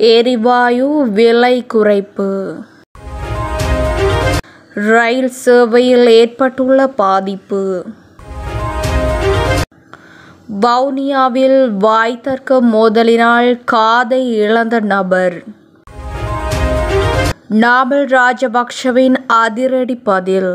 எரிவாயு விலை குறைப்பு. ரயில் சேவையில் ஏற்பட்டுள்ள பாதிப்பு. வவுனியாவில் வாய் தர்க்க மோதலினால் காதை இழந்த நபர். நாமல் ராஜபக்ஷவின் அதிரடி பதில்.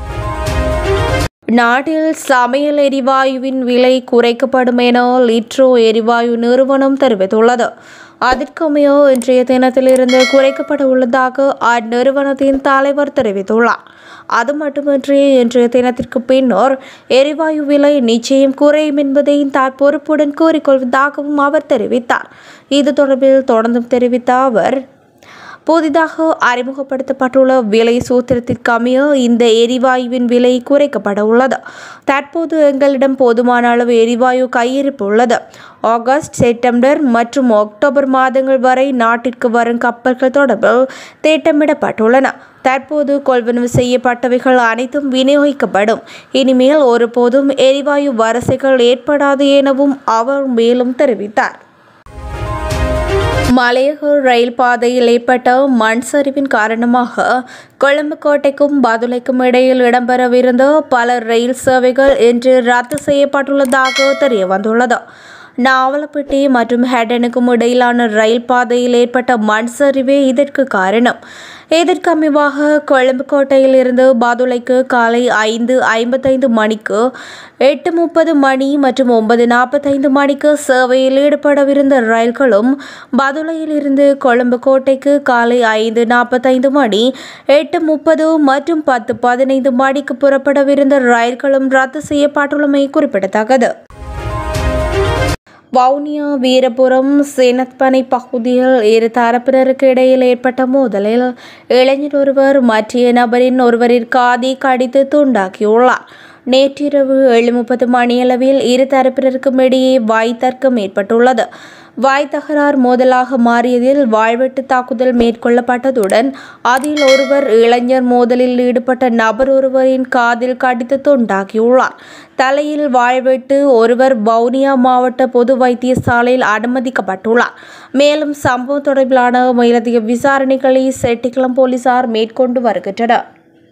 நாட்டில் சமையல் எரிவாயுவின் விலை குறைக்கப்படும் என லிட்ரோ எரிவாயு நிறுவனம் தெரிவித்துள்ளது. அதற்கமைய இன்றைய தினத்திலிருந்து குறைக்கப்பட உள்ளதாக அந்நிறுவனத்தின் தலைவர் தெரிவித்துள்ளார். அது மட்டுமின்றி இன்றைய தினத்திற்கு பின்னர் எரிவாயு விலை நிச்சயம் குறையும் என்பதை தான் பொறுப்புடன் கூறிக்கொள்வதாகவும் அவர் தெரிவித்தார். இது தொடர்பில் தொடர்ந்தும் தெரிவித்த அவர், புதிதாக அறிமுகப்படுத்தப்பட்டுள்ள விலை சூத்திரத்திற்கமைய இந்த எரிவாயுவின் விலை குறைக்கப்பட உள்ளது. தற்போது எங்களிடம் போதுமான அளவு எரிவாயு கையிருப்பு உள்ளது. ஆகஸ்ட், செப்டம்பர் மற்றும் அக்டோபர் மாதங்கள் வரை நாட்டிற்கு வரும் கப்பல்கள் தொடர்பில் திட்டமிடப்பட்டுள்ளன. தற்போது கொள்வனவு செய்யப்பட்டவைகள் அனைத்தும் விநியோகிக்கப்படும். இனிமேல் ஒருபோதும் எரிவாயு வரிசைகள் ஏற்படாது எனவும் அவர் மேலும் தெரிவித்தார். மலையக ரயில் பாதையில் ஏற்பட்ட மண் சரிவின் காரணமாக கொழும்பு கோட்டைக்கும் பதுளைக்கும் இடையில் இடம்பெறவிருந்த பல ரயில் சேவைகள் இன்று ரத்து செய்யப்பட்டுள்ளதாக தெரிய வந்துள்ளது. நாவலப்பிட்டி மற்றும் ஹெட்டனுக்கும் இடையிலான ரயில் பாதையில் ஏற்பட்ட மண் சரிவே இதற்கு காரணம். இதற்கமைவாக கொழும்பு கோட்டையில் இருந்து பதுளைக்கு காலை 5:55 மணிக்கு, 8:30 மணி மற்றும் 9:45 மணிக்கு சேவையில் ஈடுபடவிருந்த ரயில்களும், பதுளையில் இருந்து கொழும்பு கோட்டைக்கு காலை 5:45 மணி, 8:30 மற்றும் 10:15 மணிக்கு புறப்படவிருந்த ரயில்களும் ரத்து செய்யப்பட்டுள்ளமை குறிப்பிடத்தக்கது. வவுனியா வீரபுரம் சேனத்பனை பகுதியில் இரு தரப்பினருக்கு இடையில் ஏற்பட்ட மோதலில் இளைஞர் ஒருவர் மற்றைய நபரின் ஒருவரின் காதை கடித்து துண்டாக்கியுள்ளார். நேற்றிரவு 7:30 மணியளவில் இரு தரப்பினருக்கும் இடையே வாய் தர்க்கம் ஏற்பட்டுள்ளது. வாய் தகராறு மோதலாக மாறியதில் வாழ்வெட்டு தாக்குதல் மேற்கொள்ளப்பட்டதுடன் அதில் ஒருவர் இளைஞர் மோதலில் ஈடுபட்ட நபர் ஒருவரின் காதில் கடித்து துண்டாக்கியுள்ளார். தலையில் வாழ்வெட்டு ஒருவர் வவுனியா மாவட்ட பொது வைத்தியசாலையில் அனுமதிக்கப்பட்டுள்ளார். மேலும் சம்பவம் தொடர்பிலான மேலதிக விசாரணைகளை செட்டிக்குளம் போலீசார் மேற்கொண்டு வருகின்றனர்.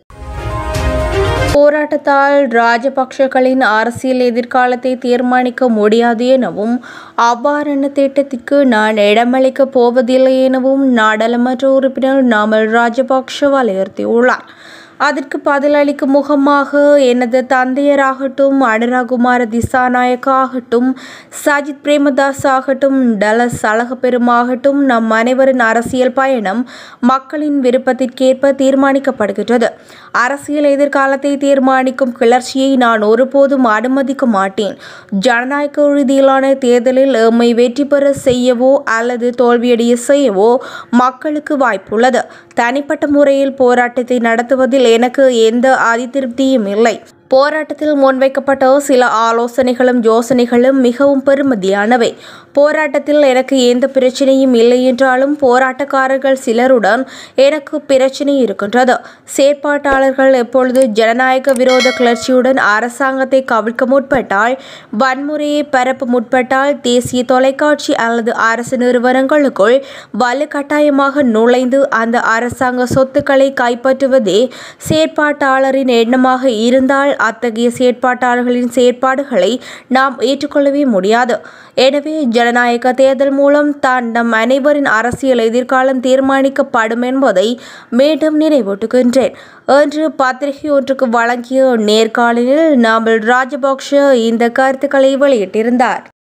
போராட்டத்தால் ராஜபக்ஷகளின் அரசியல் எதிர்காலத்தை தீர்மானிக்க முடியாது எனவும் அவ்வாறான திட்டத்திற்கு நான் இடமளிக்கப் போவதில்லை எனவும் நாடாளுமன்ற உறுப்பினர் நாமல் ராஜபக்ஷ வலியுறுத்தியுள்ளார். அதற்கு பதிலளிக்கும் முகமாக எனது தந்தையராகட்டும், அனுராகுமார திசாநாயக்க ஆகட்டும், சஜித் பிரேமதாஸ் ஆகட்டும், டலஸ் அழகப்பெருமாகட்டும், நம் அனைவரின் அரசியல் பயணம் மக்களின் விருப்பத்திற்கேற்ப தீர்மானிக்கப்படுகின்றது. அரசியல் எதிர்காலத்தை தீர்மானிக்கும் கிளர்ச்சியை நான் ஒருபோதும் அனுமதிக்க மாட்டேன். ஜனநாயக ரீதியிலான தேர்தலில் எம்மை வெற்றி பெற செய்யவோ அல்லது தோல்வியடைய செய்யவோ மக்களுக்கு வாய்ப்புள்ளது. தனிப்பட்ட முறையில் போராட்டத்தை நடத்துவதில் எனக்கு எந்த அதிருப்தியும் இல்லை. போராட்டத்தில் முன்வைக்கப்பட்ட சில ஆலோசனைகளும் யோசனைகளும் மிகவும் பெருமதியானவை. போராட்டத்தில் எனக்கு எந்த பிரச்சனையும் இல்லை என்றாலும் போராட்டக்காரர்கள் சிலருடன் எனக்கு பிரச்சனை இருக்கின்றது. செயற்பாட்டாளர்கள் எப்பொழுது ஜனநாயக விரோத கிளர்ச்சியுடன் அரசாங்கத்தை கவிழ்க்க முற்பட்டால், வன்முறையை பரப்ப முற்பட்டால், தேசிய தொலைக்காட்சி அல்லது அரசு நிறுவனங்களுக்குள் வலுக்கட்டாயமாக நுழைந்து அந்த அரசாங்க சொத்துக்களை கைப்பற்றுவதே செயற்பாட்டாளரின் எண்ணமாக இருந்தால் அத்தகைய செயற்பாட்டாளர்களின் செயற்பாடுகளை நாம் ஏற்றுக்கொள்ளவே முடியாது. எனவே ஜனநாயக தேர்தல் மூலம் தான் நம் அனைவரின் அரசியல் எதிர்காலம் தீர்மானிக்கப்படும் என்பதை மீண்டும் நினைவூட்டுகின்றேன் என்று பத்திரிகை ஒன்றுக்கு வழங்கிய நேர்காணலில் நாமல் ராஜபக்ஷ இந்த கருத்துக்களை வெளியிட்டிருந்தார்.